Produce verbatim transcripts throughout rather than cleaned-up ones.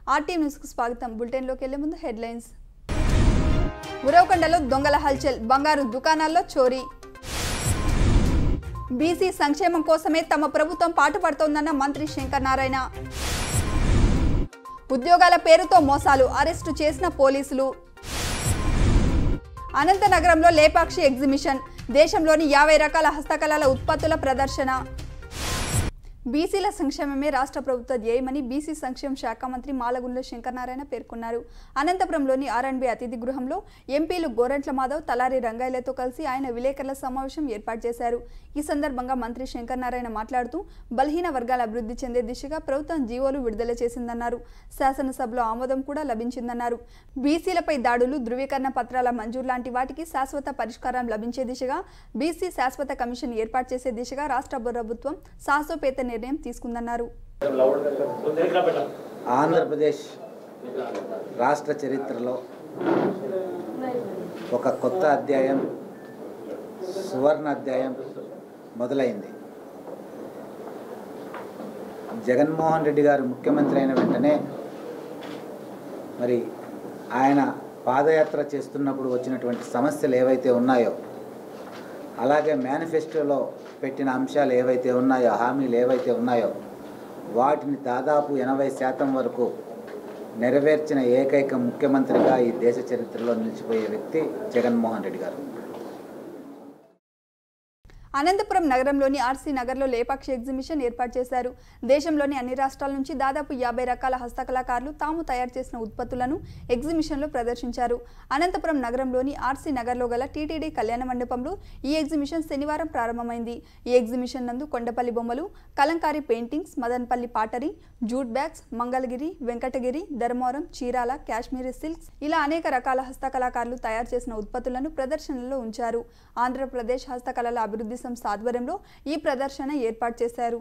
RTV news కు స్వాగతం. Bulletin లోకి వెళ్లే ముందు హెడ్లైన్స్. ఉరవకొండలో దొంగల హల్చల్, బంగారు దుకాణాల్లో చోరీ. బీసీ సంక్షేమం కోసమే తమ ప్రభుత్వం పాటుపడుతోందన్న మంత్రి శంకర్ నారాయణ. ఉద్యోగాల పేరుతో మోసాలు, అరెస్టు చేసిన పోలీసులు. అనంతనగరంలో లేపాక్షి ఎగ్జిబిషన్, దేశంలోని యాభై రకాల హస్తకళల ఉత్పత్తుల ప్రదర్శన. బీసీల సంక్షేమమే రాష్ట్ర ప్రభుత్వ ధ్యేయమని బీసీ సంక్షేమ శాఖ మంత్రి మాలగుండ్ల శంకరనారాయణ పేర్కొన్నారు. అనంతపురంలోని ఆర్ అండ్ బి అతిథి గృహంలో ఎంపీలు గోరంట్ల మాధవ్, తలారి రంగాయలతో కలిసి ఆయన విలేకరుల సమావేశం ఏర్పాటు చేశారు. ఈ సందర్భంగా మంత్రి శంకరనారాయణ మాట్లాడుతూ బలహీన వర్గాల అభివృద్ధి చెందే దిశగా ప్రభుత్వం జీవోలు విడుదల చేసిందన్నారు. శాసనసభలో ఆమోదం కూడా లభించిందన్నారు. బీసీలపై దాడులు, ధృవీకరణ పత్రాల మంజూరు లాంటి వాటికి శాశ్వత పరిష్కారం లభించే దిశగా బీసీ శాశ్వత కమిషన్ ఏర్పాటు చేసే దిశగా రాష్ట్ర ప్రభుత్వం సాహసోపేత నిర్ణయం తీసుకుందన్నారు. ఆంధ్రప్రదేశ్ రాష్ట్ర చరిత్రలో ఒక కొత్త అధ్యాయం, సువర్ణ అధ్యాయం మొదలైంది. జగన్మోహన్ రెడ్డి గారు ముఖ్యమంత్రి అయిన వెంటనే మరి ఆయన పాదయాత్ర చేస్తున్నప్పుడు వచ్చినటువంటి సమస్యలు ఏవైతే ఉన్నాయో, అలాగే మేనిఫెస్టోలో పెట్టిన అంశాలు ఏవైతే ఉన్నాయో, హామీలు ఏవైతే ఉన్నాయో వాటిని దాదాపు ఎనభై శాతం వరకు నెరవేర్చిన ఏకైక ముఖ్యమంత్రిగా ఈ దేశ చరిత్రలో నిలిచిపోయే వ్యక్తి జగన్మోహన్ రెడ్డి గారు. అనంతపురం నగరంలోని ఆర్సీ నగర్లో లేపాక్షి ఎగ్జిబిషన్ ఏర్పాటు చేశారు. దేశంలోని అన్ని రాష్ట్రాల నుంచి దాదాపు యాభై రకాల హస్తకళాకారులు తాము తయారు చేసిన ఉత్పత్తులను ఎగ్జిబిషన్లో ప్రదర్శించారు. అనంతపురం నగరంలోని ఆర్సీ నగర్లో గల టీటీడీ కళ్యాణ మండపంలో ఈ ఎగ్జిబిషన్ శనివారం ప్రారంభమైంది. ఈ ఎగ్జిబిషన్ నందు కొండపల్లి బొమ్మలు, Kalamkari paintings, Madanapalle pottery, jute bags, Mangalagiri, Venkatagiri, Dharmavaram, Chirala, Kashmiri silks ఇలా అనేక రకాల హస్తకళాకారులు తయారు చేసిన ఉత్పత్తులను ప్రదర్శనలో ఉంచారు. ఆంధ్రప్రదేశ్ హస్తకళల అభివృద్ధి సంస్థ ఆధ్వర్యంలో ఈ ప్రదర్శన ఏర్పాటు చేశారు.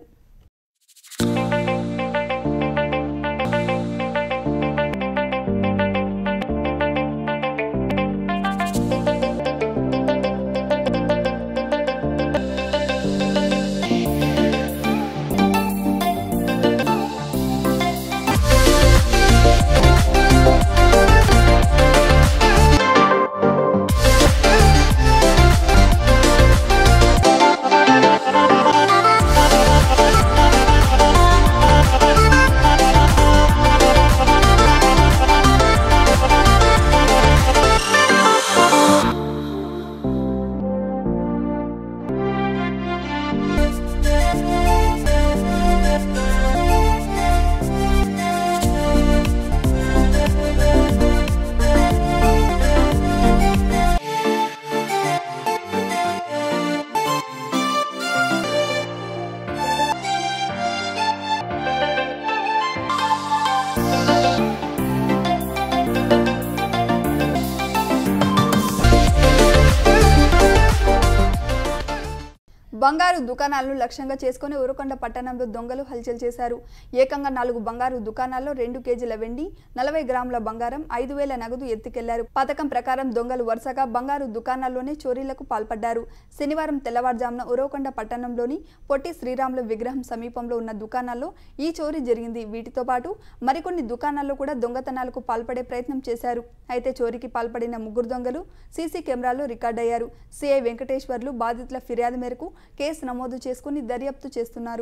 బంగారు దుకాణాలను లక్ష్యంగా చేసుకుని ఉరవకొండ పట్టణంలో దొంగలు హల్చల్ చేశారు. ఏకంగా నాలుగు బంగారు దుకాణాల్లో రెండు కేజీల వెండి, నలభై గ్రాముల బంగారం, ఐదు వేల నగదు ఎత్తుకెళ్లారు. పథకం ప్రకారం దొంగలు వరుసగా బంగారు దుకాణాల్లోనే చోరీలకు పాల్పడ్డారు. శనివారం తెల్లవారుజామున ఉరవకొండ పట్టణంలోని పొట్టి శ్రీరాములు విగ్రహం సమీపంలో ఉన్న దుకాణాల్లో ఈ చోరీ జరిగింది. వీటితో పాటు మరికొన్ని దుకాణాల్లో కూడా దొంగతనాలకు పాల్పడే ప్రయత్నం చేశారు. అయితే చోరీకి పాల్పడిన ముగ్గురు దొంగలు సీసీ కెమెరాల్లో రికార్డయ్యారు. సిఐ వెంకటేశ్వర్లు బాధితుల ఫిర్యాదు మేరకు కేసు నమోదు చేసుకుని దర్యాప్తు చేస్తున్నారు.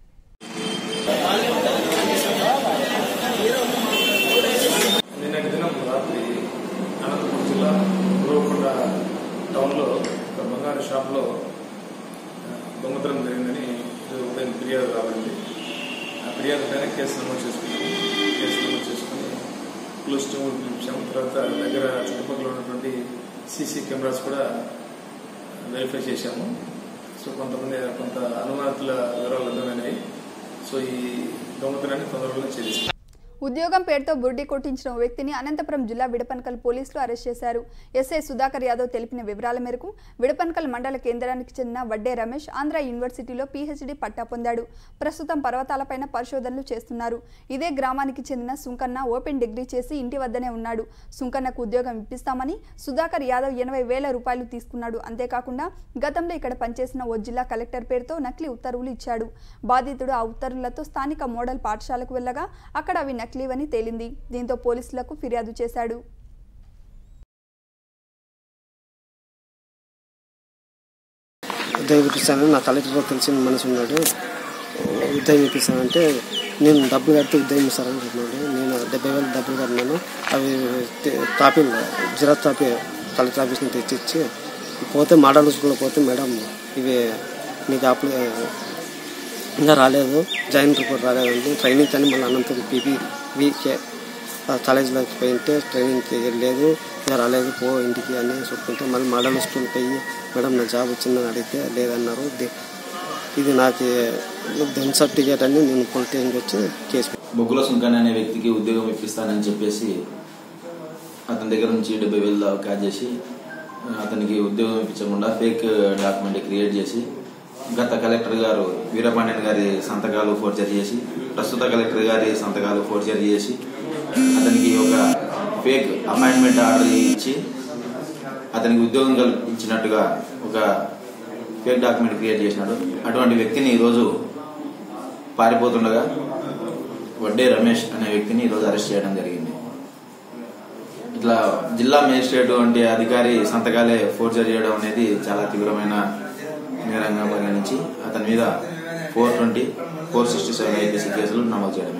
నిన్నటి దినం రాత్రి అనంతపురం జిల్లా ఉరవకొండ టౌన్లో ఒక బంగారు షాప్లో దొంగతనం జరిగిందని ఉదయం ఫిర్యాదు రాబడింది. ఆ ఫిర్యాదు పైన కేసు నమోదు చేసుకున్నాము. కేసు నమోదు చేసుకుని పోలీస్ టీమ్ పిలిపించాము. తర్వాత దగ్గర చుట్టుపక్కల ఉన్నటువంటి సీసీ కెమెరాస్ కూడా వెరిఫై చేశాము. సో కొంతమంది కొంత అనుమానితుల వివరాలు లభ్యమైనాయి. సో ఈ దొంగతనాన్ని తొందరలో ఛేదిస్తాం. ఉద్యోగం పేరుతో బుర్డి కొట్టించిన వ్యక్తిని అనంతపురం జిల్లా విడపన్కల్ పోలీసులు అరెస్ట్ చేశారు. ఎస్ఐ సుధాకర్ యాదవ్ తెలిపిన వివరాల మేరకు విడపన్కల్ మండల కేంద్రానికి చెందిన వడ్డే రమేష్ ఆంధ్ర యూనివర్సిటీలో పీహెచ్డీ పట్టా పొందాడు. ప్రస్తుతం పర్వతాలపైన పరిశోధనలు చేస్తున్నారు. ఇదే గ్రామానికి చెందిన సుంకన్న ఓపెన్ డిగ్రీ చేసి ఇంటి వద్దనే ఉన్నాడు. సుంకన్నకు ఉద్యోగం ఇప్పిస్తామని సుధాకర్ యాదవ్ ఎనభై వేల రూపాయలు తీసుకున్నాడు. అంతేకాకుండా గతంలో ఇక్కడ పనిచేసిన ఓ జిల్లా కలెక్టర్ పేరుతో నకిలీ ఉత్తర్వులు ఇచ్చాడు. బాధితుడు ఆ ఉత్తర్వులతో స్థానిక మోడల్ పాఠశాలకు వెళ్లగా అక్కడ అవి నకిలీ నకిలీవని తేలింది. దీంతో పోలీసులకు ఫిర్యాదు చేశాడు. ఉద్యోగం ఇప్పిస్తానని నా కలెక్టర్లో తెలిసిన మనిషి ఉన్నాడు. ఉద్యోగం ఇప్పిస్తానంటే నేను డబ్బులు కడితే ఉద్యోగం ఇస్తారని చెప్పినాడు. నేను డెబ్బై వేలు డబ్బులు కట్టినాను. అవి కాపీలు జిరాక్స్ కాపీ కలెక్టర్ ఆఫీస్ నుంచి తెచ్చిచ్చి పోతే మోడల్ స్కూల్లో పోతే మేడం ఇవి నీకు అప్లై ఇంకా రాలేదు, జాయిన్ రిపోర్ట్ రాలేదండి, ట్రైనింగ్ కానీ మళ్ళీ అనంతరం పీపీ వీకే కాలేజీలోకి పోయింటే ట్రైనింగ్ లేదు, ఇంకా రాలేదు, పో ఇంటికి అని చెప్పుకుంటే మళ్ళీ మోడల్ స్కూల్ పోయి మేడం నా జాబ్ వచ్చిందని అడిగితే లేదన్నారు. ఇది నాకు డెత్ సర్టిఫికేట్ అని నేను పోలీస్ స్టేషన్కి వచ్చి కేసు. బొగ్గుల సుంకన్న అనే వ్యక్తికి ఉద్యోగం ఇప్పిస్తానని చెప్పేసి అతని దగ్గర నుంచి డెబ్బై వేలు దాకా క్యాచ్ చేసి అతనికి ఉద్యోగం ఇప్పించకుండా ఫేక్ డాక్యుమెంట్ క్రియేట్ చేసి గత కలెక్టర్ గారు వీరపాండ్యన్ గారి సంతకాలు ఫోర్జరీ చేసి ప్రస్తుత కలెక్టర్ గారి సంతకాలు ఫోర్జరీ చేసి అతనికి ఒక ఫేక్ అపాయింట్మెంట్ ఆర్డర్ ఇచ్చి అతనికి ఉద్యోగం కల్పించినట్టుగా ఒక ఫేక్ డాక్యుమెంట్ క్రియేట్ చేసినాడు. అటువంటి వ్యక్తిని ఈరోజు పారిపోతుండగా వడ్డే రమేష్ అనే వ్యక్తిని ఈరోజు అరెస్ట్ చేయడం జరిగింది. ఇట్లా జిల్లా మేజిస్ట్రేట్ వంటి అధికారి సంతకాలే ఫోర్జరీ చేయడం అనేది చాలా తీవ్రమైన నేరంగా పరిగణించి అతని మీద four twenty four sixty seven IPC కేసులు నమోదు చేయడం.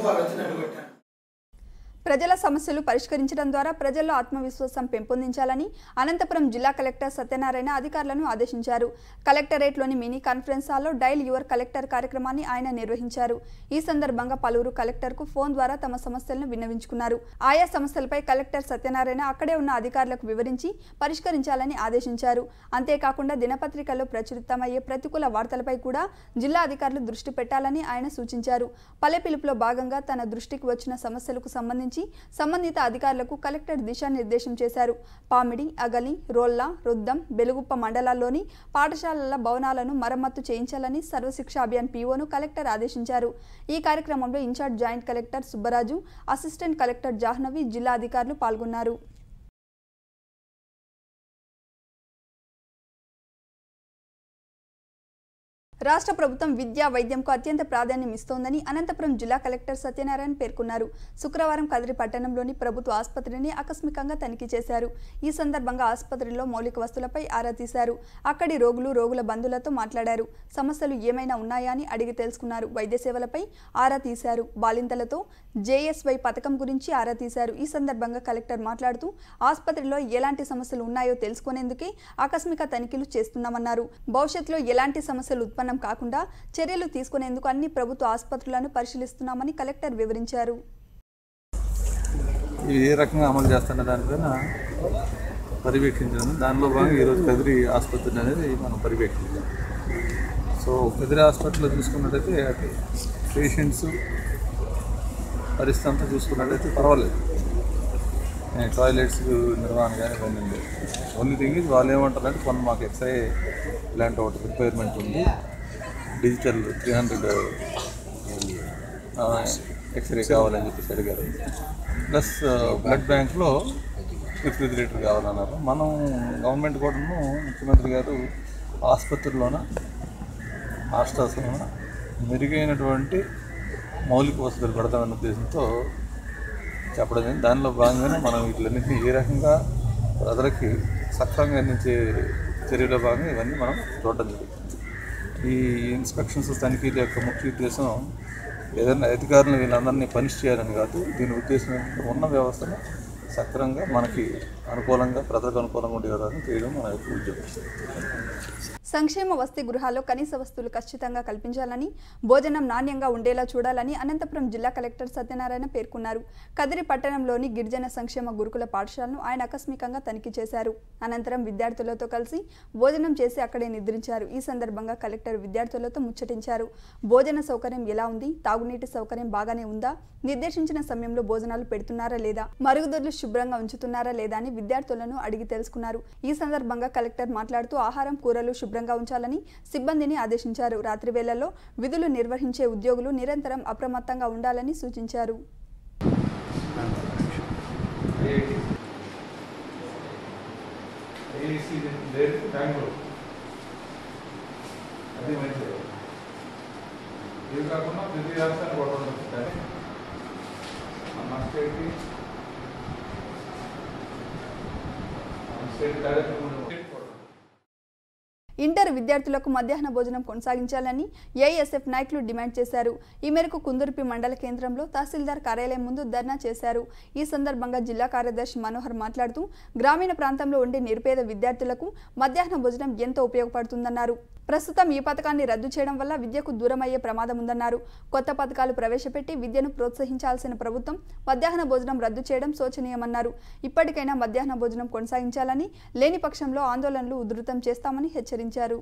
ప్రజల సమస్యలు పరిష్కరించడం ద్వారా ప్రజల్లో ఆత్మవిశ్వాసం పెంపొందించాలని అనంతపురం జిల్లా కలెక్టర్ సత్యనారాయణ అధికారులను ఆదేశించారు. కలెక్టరేట్లోని మినీ కాన్ఫరెన్స్ హాల్లో డైల్ యువర్ కలెక్టర్ కార్యక్రమాన్ని ఆయన నిర్వహించారు. ఈ సందర్భంగా పలువురు కలెక్టర్కు ఫోన్ ద్వారా తమ సమస్యలను విన్నవించుకున్నారు. ఆయా సమస్యలపై కలెక్టర్ సత్యనారాయణ అక్కడే ఉన్న అధికారులకు వివరించి పరిష్కరించాలని ఆదేశించారు. అంతేకాకుండా దినపత్రికల్లో ప్రచురితమయ్యే ప్రతికూల వార్తలపై కూడా జిల్లా అధికారులు దృష్టి పెట్టాలని ఆయన సూచించారు. పల్లె పిలుపులో భాగంగా తన దృష్టికి వచ్చిన సమస్యలకు సంబంధించి సంబంధిత అధికారులకు కలెక్టర్ దిశానిర్దేశం చేశారు. పామిడి, అగలి, రోల్లా, రుద్దం, బెలుగుప్ప మండలాల్లోని పాఠశాలల భవనాలను మరమ్మత్తు చేయించాలని సర్వశిక్ష అభియాన్ పీఓను కలెక్టర్ ఆదేశించారు. ఈ కార్యక్రమంలో in-charge joint collector Subbaraju, assistant collector Jahnavi, జిల్లా అధికారులు పాల్గొన్నారు. రాష్ట్ర ప్రభుత్వం విద్యా వైద్యంకు అత్యంత ప్రాధాన్యం ఇస్తోందని అనంతపురం జిల్లా కలెక్టర్ సత్యనారాయణ పేర్కొన్నారు. శుక్రవారం కదిరి పట్టణంలోని ప్రభుత్వ ఆసుపత్రిని ఆకస్మికంగా తనిఖీ చేశారు. ఈ సందర్భంగా ఆసుపత్రిలో మౌలిక వస్తువులపై ఆరా తీశారు. అక్కడి రోగులు, రోగుల బంధువులతో మాట్లాడారు. సమస్యలు ఏమైనా ఉన్నాయా అని అడిగి తెలుసుకున్నారు. వైద్య సేవలపై ఆరా తీశారు. బాలింతలతో జేఎస్వై పథకం గురించి ఆరా తీశారు. ఈ సందర్భంగా కలెక్టర్ మాట్లాడుతూ ఆసుపత్రిలో ఎలాంటి సమస్యలు ఉన్నాయో తెలుసుకునేందుకే ఆకస్మిక తనిఖీలు చేస్తున్నామన్నారు. భవిష్యత్తులో ఎలాంటి సమస్యలు ఉత్పన్న కాకుండా చర్యలు తీసుకునేందుకు అన్ని ప్రభుత్వ ఆసుపత్రులను పరిశీలిస్తున్నామని కలెక్టర్ వివరించారు. ఇవి ఏ రకంగా అమలు చేస్తున్న దానిపైన పర్యవేక్షించడం, దానిలో భాగంగా ఈరోజు కదిరి ఆసుపత్రి అనేది మనం పర్యవేక్షించాం. సో కదిరి హాస్పిటల్లో చూసుకున్నట్టయితే అటు పేషెంట్స్ పరిస్థితి అంతా చూసుకున్నట్టయితే పర్వాలేదు. టాయిలెట్స్ నిర్వహణ కానీ ఇవన్నీ లేదు. ఓన్లీ థింగ్ ఇది వాళ్ళు ఏమంటారంటే కొన్ని మాకు ఎక్స్ఐ ఇలాంటి ఒకటి రిక్వైర్మెంట్ ఉంది, డిజిటల్ త్రీ హండ్రెడ్ ఎక్స్రే కావాలని చెప్పేసి అడిగారు. ప్లస్ బ్లడ్ బ్యాంక్లో రిఫ్రిజిరేటర్ కావాలన్నారు. మనం గవర్నమెంట్ కూడాను ముఖ్యమంత్రి గారు ఆసుపత్రిలోన హాస్టల్స్లోన మెరుగైనటువంటి మౌలిక వసతులు పెడతామన్న ఉద్దేశంతో చెప్పడం జరిగింది. దానిలో భాగంగానే మనం వీటిలన్నింటినీ ఏ రకంగా ప్రజలకి సక్రమంగా అందించే చర్యలో భాగంగా ఇవన్నీ మనం చూడడం జరుగుతుంది. ఈ ఇన్స్పెక్షన్స్ తనిఖీల యొక్క ముఖ్య ఉద్దేశం ఏదైనా అధికారులను వీళ్ళందరినీ పనిష్ చేయాలని కాదు. దీని ఉద్దేశం ఏంటంటే ఉన్న వ్యవస్థను సక్రమంగా మనకి అనుకూలంగా ప్రజలకు అనుకూలంగా ఉండే విధానం చేయడం మన యొక్క ఉద్యోగం. సంక్షేమ వసతి గృహాల్లో కనీస వస్తువులు ఖచ్చితంగా కల్పించాలని, భోజనం నాణ్యంగా ఉండేలా చూడాలని అనంతపురం జిల్లా కలెక్టర్ సత్యనారాయణ పేర్కొన్నారు. కదిరి పట్టణంలోని గిరిజన సంక్షేమ గురుకుల పాఠశాలను ఆయన ఆకస్మికంగా తనిఖీ చేశారు. అనంతరం విద్యార్థులతో కలిసి భోజనం చేసి అక్కడే నిద్రించారు. ఈ సందర్భంగా కలెక్టర్ విద్యార్థులతో ముచ్చటించారు. భోజన సౌకర్యం ఎలా ఉంది, తాగునీటి సౌకర్యం బాగానే ఉందా, నిర్దేశించిన సమయంలో భోజనాలు పెడుతున్నారా లేదా, మరుగుదొడ్లు శుభ్రంగా ఉంచుతున్నారా లేదా అని విద్యార్థులను అడిగి తెలుసుకున్నారు. ఈ సందర్భంగా కలెక్టర్ మాట్లాడుతూ ఆహారం, కూరలు శుభ్రంగా ఉంచాలని సిబ్బందిని ఆదేశించారు. రాత్రి వేళల్లో విధులు నిర్వహించే ఉద్యోగులు నిరంతరం అప్రమత్తంగా ఉండాలని సూచించారు. మా స్టేట్కి స్టేట్ కార్యక్రమం ఇంటర్ విద్యార్థులకు మధ్యాహ్న భోజనం కొనసాగించాలని ఏఐఎస్ఎఫ్ నాయకులు డిమాండ్ చేశారు. ఈ మేరకు కుందుర్పి మండల కేంద్రంలో తహసీల్దార్ కార్యాలయం ముందు ధర్నా చేశారు. ఈ సందర్భంగా జిల్లా కార్యదర్శి మనోహర్ మాట్లాడుతూ గ్రామీణ ప్రాంతంలో ఉండే నిరుపేద విద్యార్థులకు మధ్యాహ్న భోజనం ఎంతో ఉపయోగపడుతుందన్నారు. ప్రస్తుతం ఈ పథకాన్ని రద్దు చేయడం వల్ల విద్యకు దూరం అయ్యే ప్రమాదం ఉందన్నారు. కొత్త పథకాలు ప్రవేశపెట్టి విద్యను ప్రోత్సహించాల్సిన ప్రభుత్వం మధ్యాహ్న భోజనం రద్దు చేయడం శోచనీయమన్నారు. ఇప్పటికైనా మధ్యాహ్న భోజనం కొనసాగించాలని, లేని పక్షంలో ఆందోళనలు ఉధృతం చేస్తామని హెచ్చరించారు.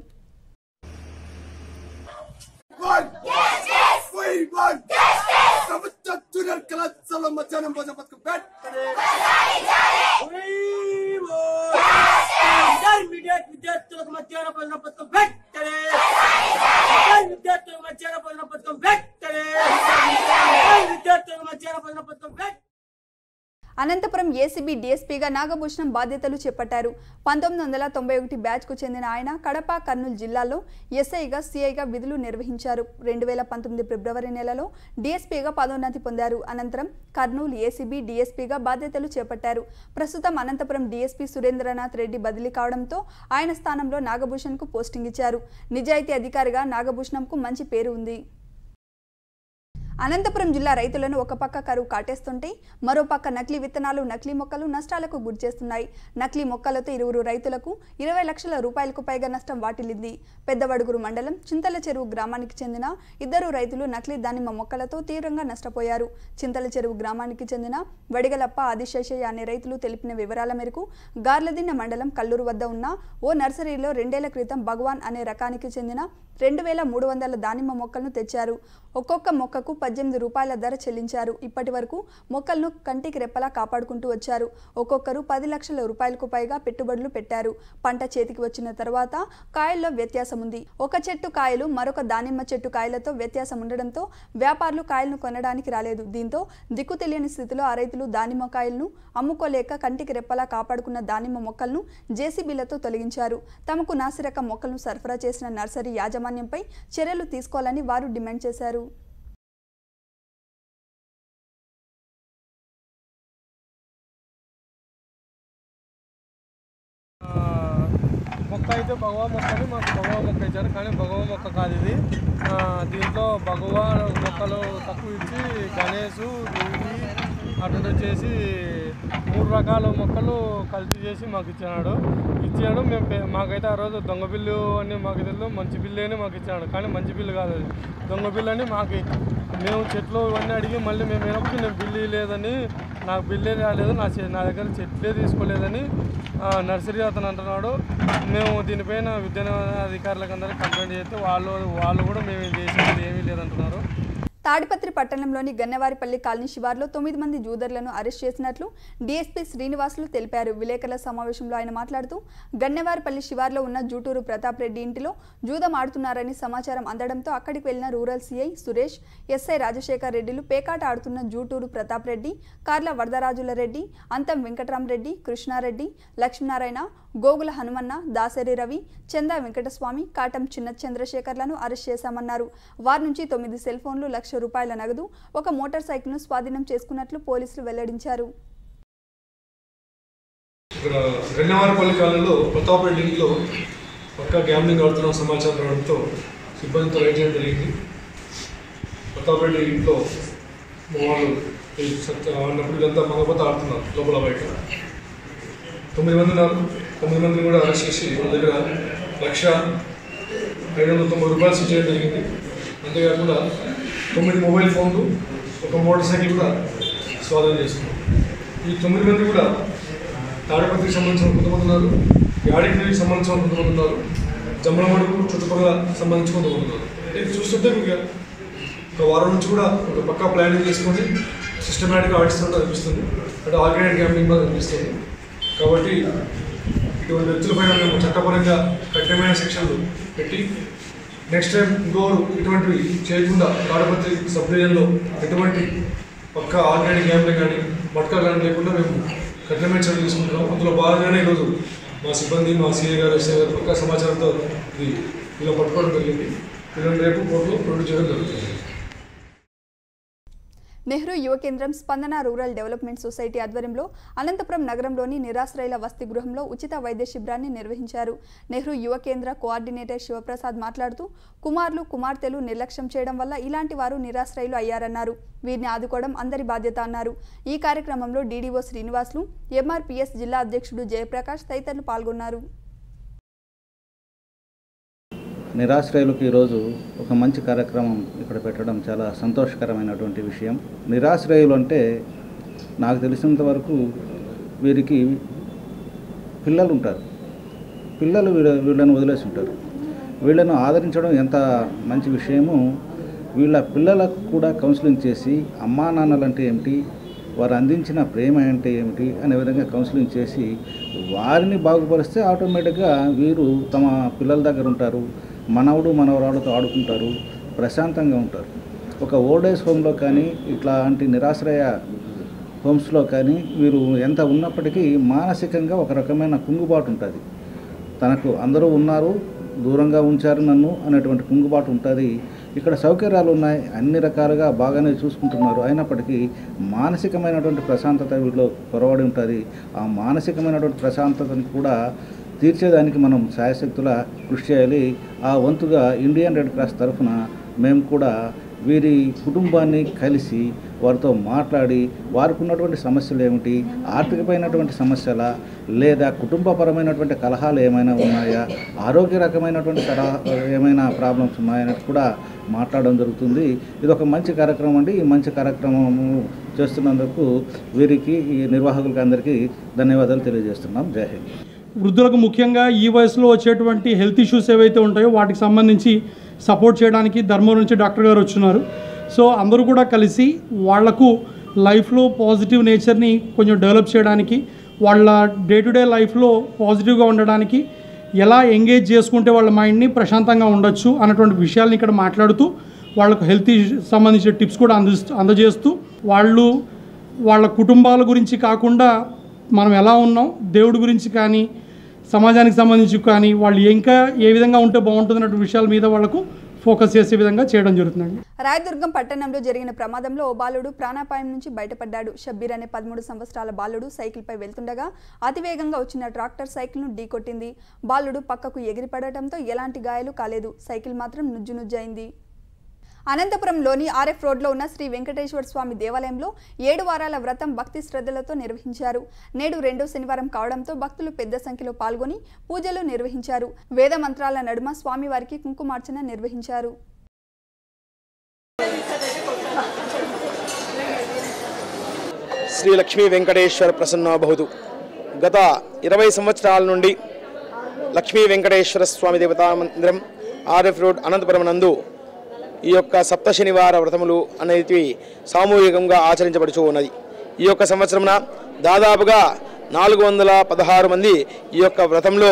విద్యార్థులకు మధ్యాహ్న భోజన పథకం పెట్టలే విద్యార్థులకు మధ్యాహ్న భోజన పథకం పెట్టలే విద్యార్థులకు మధ్యాహ్న భోజన పథకం పెట్ట అనంతపురం ఏసీబీ డీఎస్పీగా నాగభూషణం బాధ్యతలు చేపట్టారు. పంతొమ్మిది వందల తొంభై ఒకటి బ్యాచ్కు చెందిన ఆయన కడప, కర్నూలు జిల్లాల్లో ఎస్ఐగా, సిఐగా విధులు నిర్వహించారు. రెండు వేల పంతొమ్మిది ఫిబ్రవరి నెలలో డీఎస్పీగా పదోన్నతి పొందారు. అనంతరం కర్నూలు ఏసీబీ డీఎస్పీగా బాధ్యతలు చేపట్టారు. ప్రస్తుతం అనంతపురం డీఎస్పీ సురేంద్రనాథ్ రెడ్డి బదిలీ కావడంతో ఆయన స్థానంలో నాగభూషణ్కు పోస్టింగ్ ఇచ్చారు. నిజాయితీ అధికారిగా నాగభూషణంకు మంచి పేరు ఉంది. అనంతపురం జిల్లా రైతులను ఒక పక్క కరువు కాటేస్తుంటే మరో పక్క నకిలీ విత్తనాలు, నకిలీ మొక్కలు నష్టాలకు గురిచేస్తున్నాయి. నకిలీ మొక్కలతో ఇరువురు రైతులకు ఇరవై లక్షల రూపాయలకు పైగా నష్టం వాటిల్లింది. పెద్దవడుగురు మండలం చింతల చెరువు గ్రామానికి చెందిన ఇద్దరు రైతులు నకిలీ దానిమ్మ మొక్కలతో తీవ్రంగా నష్టపోయారు. చింతల చెరువు గ్రామానికి చెందిన వడిగలప్ప, ఆదిశేషయ్య అనే రైతులు తెలిపిన వివరాల మేరకు గార్లదిన్న మండలం కల్లూరు వద్ద ఉన్న ఓ నర్సరీలో రెండేళ్ల క్రితం భగవాన్ అనే రకానికి చెందిన రెండు వేల మూడు వందల దానిమ్మ మొక్కలను తెచ్చారు. ఒక్కొక్క మొక్కకు పద్దెనిమిది రూపాయల ధర చెల్లించారు. ఇప్పటి వరకు మొక్కలను కంటికి రెప్పలా కాపాడుకుంటూ వచ్చారు. ఒక్కొక్కరు పది లక్షల రూపాయలకు పైగా పెట్టుబడులు పెట్టారు. పంట చేతికి వచ్చిన తర్వాత కాయల్లో వ్యత్యాసం ఉంది. ఒక చెట్టు కాయలు మరొక దానిమ్మ చెట్టు కాయలతో వ్యత్యాసం ఉండడంతో వ్యాపారులు కాయలను కొనడానికి రాలేదు. దీంతో దిక్కు తెలియని స్థితిలో ఆ రైతులు దానిమ్మ కాయలను అమ్ముకోలేక కంటికి రెప్పలా కాపాడుకున్న దానిమ్మ మొక్కలను జేసీబీలతో తొలగించారు. తమకు నాసిరకం మొక్కలను సరఫరా చేసిన నర్సరీ యాజమాన్యంపై చర్యలు తీసుకోవాలని వారు డిమాండ్ చేశారు. మొక్క అయితే భగవా మొక్క అని మాకు భగవా మొక్క ఇచ్చారు, కానీ భగవా మొక్క కాదు ఇది. దీంట్లో భగవా మొక్కలు తక్కువ ఇచ్చి గణేష్, రూబీ అటు వచ్చేసి మూడు రకాల మొక్కలు కల్తీ చేసి మాకు ఇచ్చినాడు ఇచ్చాడు మేము మాకైతే ఆ రోజు దొంగ బిల్లు అని మాకు తెలియదు, మంచి బిల్లు అని మాకు ఇచ్చాడు. కానీ మంచి బిల్లు కాదు అది, దొంగ బిల్లు అని మాకు. మేము చెట్లు ఇవన్నీ అడిగి మళ్ళీ మేము వినప్పుడు నేను బిల్లు లేదని, నాకు బిల్లే రాలేదు, నా నా దగ్గర చెట్లే తీసుకోలేదని నర్సరీ అతను అంటున్నాడు. మేము దీనిపైన విద్యా అధికారులకు అందరికీ కంప్లైంట్ చేస్తే వాళ్ళు వాళ్ళు కూడా మేము చేసేది ఏమీ లేదంటున్నారు. తాడిపత్రి పట్టణంలోని గన్నవారిపల్లి కాలనీ శివార్లో తొమ్మిది మంది జూదర్లను అరెస్ట్ చేసినట్లు డీఎస్పీ శ్రీనివాసులు తెలిపారు. విలేకరుల సమావేశంలో ఆయన మాట్లాడుతూ గన్నవారిపల్లి శివార్లో ఉన్న జూటూరు ప్రతాప్ రెడ్డి ఇంటిలో జూదం ఆడుతున్నారని సమాచారం అందడంతో అక్కడికి వెళ్లిన rural CI Suresh, SI Rajasekhar రెడ్డిలు పేకాట ఆడుతున్న జూటూరు ప్రతాప్ రెడ్డి, కార్ల వరదరాజుల రెడ్డి, అంతం వెంకటరామరెడ్డి, కృష్ణారెడ్డి, లక్ష్మీనారాయణ, గోగుల హనుమన్న, దాసరి రవి, చందా వెంకటస్వామి, కాటం చిన్న చంద్రశేఖర్లను అరెస్ట్ చేశామన్నారు. వారి నుంచి తొమ్మిది సెల్ ఫోన్లు, లక్ష రూపాయల నగదు, ఒక మోటార్ సైకిల్ను స్వాధీనం చేసుకున్నట్లు పోలీసులు వెల్లడించారు. ఇక్కడ గన్నవారిపల్లి కాలంలో ప్రతాప్ రెడ్డి ఇంట్లో పక్కా గ్యాంబ్లింగ్ ఆడుతున్న సమాచారం రావడంతో సిబ్బందితో రైడ్ చేయడం జరిగింది. ప్రతాప్ రెడ్డి ఇంట్లో వాళ్ళు అన్నప్పుడు వీళ్ళంతా మగపోతే ఆడుతున్నారు లోపల బయట. తొమ్మిది మంది ఉన్నారు. తొమ్మిది మందిని కూడా అరెస్ట్ చేసి వాళ్ళ దగ్గర లక్ష ఐదు వందల తొంభై రూపాయలు స్విచ్ చేయడం జరిగింది. అంతేకాకుండా తొమ్మిది మొబైల్ ఫోన్లు, ఒక మోటార్ సైకిల్ కూడా స్వాధీనం చేసుకున్నాం. ఈ తొమ్మిది మంది కూడా తాడిపత్రికి సంబంధించిన కొంతమంది ఉన్నారు, యాడికి సంబంధించిన కొంతమంది ఉన్నారు, జమ్మలమడుగు చుట్టుపక్కల సంబంధించి కొంతమంది ఉన్నారు. అంటే ఇది చూస్తుంటే మీకు ఒక వారం నుంచి కూడా ఒక పక్కా ప్లానింగ్ చేసుకొని సిస్టమేటిక్గా ఆడిస్తున్నట్టు అనిపిస్తుంది. అంటే ఆర్గనైజ్డ్ గ్యాంబ్లింగ్ కూడా అనిపిస్తుంది. కాబట్టి ఇటువంటి వ్యక్తులపైన మేము చట్టపరంగా కఠినమైన శిక్షలు పెట్టి నెక్స్ట్ టైం ఇంకోరు ఇటువంటివి చేయకుండా తాడిపత్రి సబ్ డివిజన్లో ఎటువంటి పక్క ఆర్గనైజ్డ్ గ్యాంబ్లింగ్ కానీ మట్కా కానీ లేకుండా మేము కఠినమైన చర్యలు తీసుకుంటున్నాం. అందులో భాగంగానే ఈరోజు మా సిబ్బంది, మా సీఏ గారు, ఎస్ఐ గారు పక్కా సమాచారంతో ఇది ఇలా పట్టుకోవడం జరిగింది. వీళ్ళని రేపు కోర్టులో ప్రొడ్యూస్ చేయడం జరుగుతుంది. నెహ్రూ యువ కేంద్రం స్పందన రూరల్ డెవలప్మెంట్ సొసైటీ ఆధ్వర్యంలో అనంతపురం నగరంలోని నిరాశ్రయుల వసతి గృహంలో ఉచిత వైద్య శిబిరాన్ని నిర్వహించారు. నెహ్రూ యువ కేంద్ర కోఆర్డినేటర్ శివప్రసాద్ మాట్లాడుతూ కుమారులు కుమార్తెలు నిర్లక్ష్యం చేయడం వల్ల ఇలాంటి వారు నిరాశ్రయులు అయ్యారన్నారు. వీరిని ఆదుకోవడం అందరి బాధ్యత అన్నారు. ఈ కార్యక్రమంలో డీడీఓ శ్రీనివాసులు, ఎంఆర్పీఎస్ జిల్లా అధ్యక్షుడు జయప్రకాష్ తదితరులు పాల్గొన్నారు. నిరాశ్రయులకు ఈరోజు ఒక మంచి కార్యక్రమం ఇక్కడ పెట్టడం చాలా సంతోషకరమైనటువంటి విషయం. నిరాశ్రయులు అంటే నాకు తెలిసినంత వరకు వీరికి పిల్లలు ఉంటారు. పిల్లలు వీళ్ళ వీళ్ళని వదిలేసి ఉంటారు. వీళ్ళను ఆదరించడం ఎంత మంచి విషయమో, వీళ్ళ పిల్లలకు కూడా కౌన్సిలింగ్ చేసి అమ్మా నాన్నలు అంటే ఏమిటి, వారు అందించిన ప్రేమ అంటే ఏమిటి అనే విధంగా కౌన్సిలింగ్ చేసి వారిని బాగుపరిస్తే ఆటోమేటిక్గా వీరు తమ పిల్లల దగ్గర ఉంటారు, మనవడు మనవరాళ్ళతో ఆడుకుంటారు, ప్రశాంతంగా ఉంటారు. ఒక ఓల్డ్ ఏజ్ హోమ్లో కానీ ఇట్లాంటి నిరాశ్రయ హోమ్స్లో కానీ వీరు ఎంత ఉన్నప్పటికీ మానసికంగా ఒక రకమైన కుంగుబాటు ఉంటుంది. తనకు అందరూ ఉన్నారు, దూరంగా ఉంచారు నన్ను అనేటువంటి కుంగుబాటు ఉంటుంది. ఇక్కడ సౌకర్యాలు ఉన్నాయి, అన్ని రకాలుగా బాగానే చూసుకుంటున్నారు. అయినప్పటికీ మానసికమైనటువంటి ప్రశాంతత వీళ్ళు కొరవడి ఉంటుంది. ఆ మానసికమైనటువంటి ప్రశాంతతను కూడా తీర్చేదానికి మనం శాయశక్తుల కృషి చేయాలి. ఆ వంతుగా ఇండియన్ రెడ్ క్రాస్ తరఫున మేము కూడా వీరి కుటుంబాన్ని కలిసి వారితో మాట్లాడి వారికి ఉన్నటువంటి సమస్యలు ఏమిటి, ఆర్థికమైనటువంటి సమస్యల లేదా కుటుంబపరమైనటువంటి కలహాలు ఏమైనా ఉన్నాయా, ఆరోగ్య రకమైనటువంటి సలహా ఏమైనా ప్రాబ్లమ్స్ ఉన్నాయని కూడా మాట్లాడడం జరుగుతుంది. ఇది ఒక మంచి కార్యక్రమం అండి. ఈ మంచి కార్యక్రమము చేస్తున్నందుకు వీరికి ఈ నిర్వాహకులకి అందరికీ ధన్యవాదాలు తెలియజేస్తున్నాం. జై హింద్. వృద్ధులకు ముఖ్యంగా ఈ వయసులో వచ్చేటువంటి హెల్త్ ఇష్యూస్ ఏవైతే ఉంటాయో వాటికి సంబంధించి సపోర్ట్ చేయడానికి ధర్మవరం నుంచి డాక్టర్ గారు వచ్చున్నారు. సో అందరూ కూడా కలిసి వాళ్లకు లైఫ్లో పాజిటివ్ నేచర్ని కొంచెం డెవలప్ చేయడానికి, వాళ్ళ డే టు డే లైఫ్లో పాజిటివ్గా ఉండడానికి ఎలా ఎంగేజ్ చేసుకుంటే వాళ్ళ మైండ్ని ప్రశాంతంగా ఉండొచ్చు అన్నటువంటి విషయాలను ఇక్కడ మాట్లాడుతూ వాళ్ళకు హెల్త్ సంబంధించిన టిప్స్ కూడా అందిస్తూ అందజేస్తూ వాళ్ళు వాళ్ళ కుటుంబాల గురించి కాకుండా మనం ఎలా ఉన్నాం, దేవుడి గురించి కానీ సమాజానికి సంబంధించి కానీ వాళ్ళు ఇంకా ఏ విధంగా ఉంటే బాగుంటుందన్న విషయాల మీద వాళ్ళకు ఫోకస్ చేసే విధంగా చేయడం జరుగుతుందండి. రాయదుర్గం పట్టణంలో జరిగిన ప్రమాదంలో ఓ బాలుడు ప్రాణాపాయం నుంచి బయటపడ్డాడు. షబ్బీర్ అనే పదమూడు సంవత్సరాల బాలుడు సైకిల్పై వెళ్తుండగా అతివేగంగా వచ్చిన ట్రాక్టర్ సైకిల్ను ఢీకొట్టింది. బాలుడు పక్కకు ఎగిరిపడటంతో ఎలాంటి గాయాలు కాలేదు. సైకిల్ మాత్రం నుజ్జు నుజ్జైంది. అనంతపురంలోని ఆర్ఎఫ్ రోడ్లో ఉన్న శ్రీ వెంకటేశ్వర స్వామి దేవాలయంలో ఏడు వారాల వ్రతం భక్తి శ్రద్ధలతో నిర్వహించారు. నేడు రెండో శనివారం కావడంతో భక్తులు పెద్ద సంఖ్యలో పాల్గొని పూజలు నిర్వహించారు. వేద మంత్రాల నడుమ స్వామివారికి కుంకుమార్చన నిర్వహించారు. శ్రీ లక్ష్మీ వెంకటేశ్వర ప్రసన్నభవతు. గత ఇరవై సంవత్సరాల నుండి లక్ష్మీ వెంకటేశ్వర స్వామి దేవతా మందిరం ఆర్ఎఫ్ రోడ్ అనంతపురం నందు ఈ యొక్క సప్త శనివార వ్రతములు అనేవి సామూహికంగా ఆచరించబడుచూ ఉన్నది. ఈ యొక్క సంవత్సరమున దాదాపుగా నాలుగు వందల పదహారు మంది ఈ యొక్క వ్రతంలో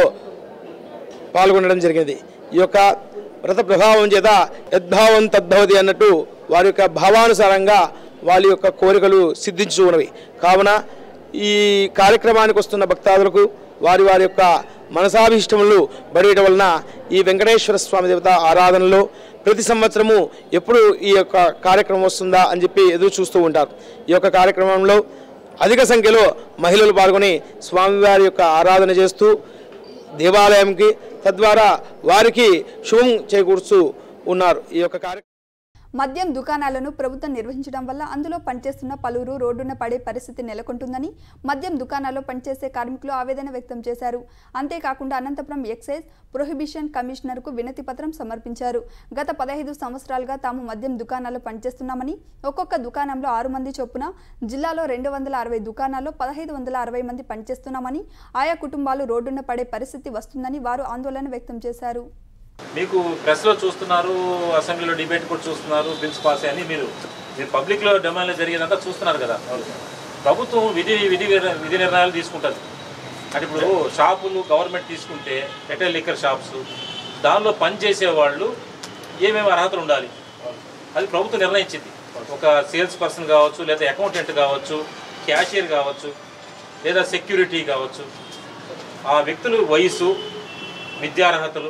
పాల్గొనడం జరిగింది. ఈ యొక్క వ్రత ప్రభావం చేత యద్భావం తద్భవతి అన్నట్టు వారి యొక్క భావానుసారంగా వాళ్ళ యొక్క కోరికలు సిద్ధించు ఉన్నవి. కావున ఈ కార్యక్రమానికి వస్తున్న భక్తాదులకు వారి వారి యొక్క మనసాభీష్టములు బడియటం వలన ఈ వెంకటేశ్వర స్వామి దేవత ఆరాధనలో ప్రతి సంవత్సరము ఎప్పుడు ఈ యొక్క కార్యక్రమం వస్తుందా అని చెప్పి ఎదురు చూస్తూ ఉంటారు. ఈ యొక్క కార్యక్రమంలో అధిక సంఖ్యలో మహిళలు పాల్గొని స్వామివారి యొక్క ఆరాధన చేస్తూ దేవాలయంకి తద్వారా వారికి శుభం చేకూరుస్తూ ఉన్నారు. ఈ యొక్క కార్యక్రమం మద్యం దుకాణాలను ప్రభుత్వం నిర్వహించడం వల్ల అందులో పనిచేస్తున్న పలువురు రోడ్డున పడే పరిస్థితి నెలకొంటుందని మద్యం దుకాణాల్లో పనిచేసే కార్మికులు ఆవేదన వ్యక్తం చేశారు. అంతేకాకుండా అనంతపురం ఎక్సైజ్ ప్రొహిబిషన్ కమిషనర్కు వినతి పత్రం సమర్పించారు. గత పదహైదు సంవత్సరాలుగా తాము మద్యం దుకాణాల్లో పనిచేస్తున్నామని, ఒక్కొక్క దుకాణంలో ఆరు మంది చొప్పున జిల్లాలో రెండు వందల అరవై దుకాణాల్లో పదహైదు వందల అరవై మంది పనిచేస్తున్నామని, ఆయా కుటుంబాలు రోడ్డున పడే పరిస్థితి వస్తుందని వారు ఆందోళన వ్యక్తం చేశారు. మీకు ప్రెస్లో చూస్తున్నారు, అసెంబ్లీలో డిబేట్ కూడా చూస్తున్నారు, బిల్స్ పాస్ అని మీరు మీరు పబ్లిక్లో డిమాండ్లో జరిగేదంతా చూస్తున్నారు కదా. ప్రభుత్వం విధి విధి విధి నిర్ణయాలు తీసుకుంటుంది. అంటే ఇప్పుడు షాపులు గవర్నమెంట్ తీసుకుంటే రిటైల్ లిక్కర్ షాప్స్, దానిలో పనిచేసే వాళ్ళు ఏమేమి అర్హతలు ఉండాలి అది ప్రభుత్వం నిర్ణయించింది. ఒక సేల్స్ పర్సన్ కావచ్చు, లేదా అకౌంటెంట్ కావచ్చు, క్యాషియర్ కావచ్చు, లేదా సెక్యూరిటీ కావచ్చు, ఆ వ్యక్తులు వయసు, విద్యార్హతలు,